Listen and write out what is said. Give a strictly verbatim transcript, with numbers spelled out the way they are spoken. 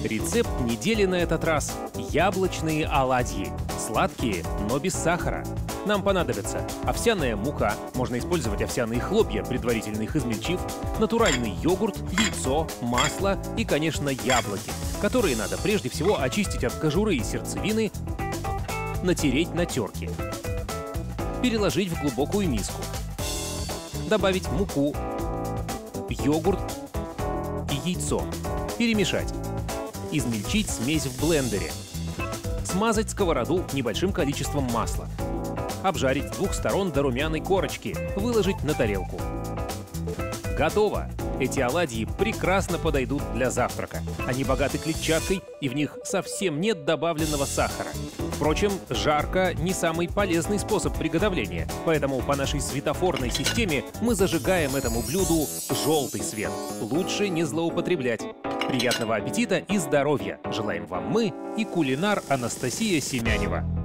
Рецепт недели на этот раз — яблочные оладьи. Сладкие, но без сахара. Нам понадобится овсяная мука, можно использовать овсяные хлопья, предварительно их измельчив, натуральный йогурт, яйцо, масло и, конечно, яблоки, которые надо прежде всего очистить от кожуры и сердцевины, натереть на терке, переложить в глубокую миску, добавить муку, йогурт и яйцо, перемешать, измельчить смесь в блендере, смазать сковороду небольшим количеством масла, обжарить с двух сторон до румяной корочки, выложить на тарелку. Готово! Эти оладьи прекрасно подойдут для завтрака. Они богаты клетчаткой, и в них совсем нет добавленного сахара. Впрочем, жарко — не самый полезный способ приготовления, поэтому по нашей светофорной системе мы зажигаем этому блюду желтый свет. Лучше не злоупотреблять. Приятного аппетита и здоровья желаем вам мы и кулинар Анастасия Семянева.